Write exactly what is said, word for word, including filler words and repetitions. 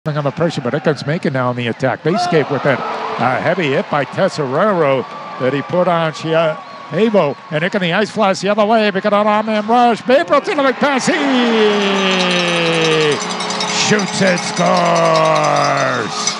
on the pressure, but Ickon's making now on the attack. They escape with that uh, heavy hit by Tesserero that he put on Chia Avo, and Ickon the ice flash the other way because on on man rush. Babel to the McPassy shoots and scores.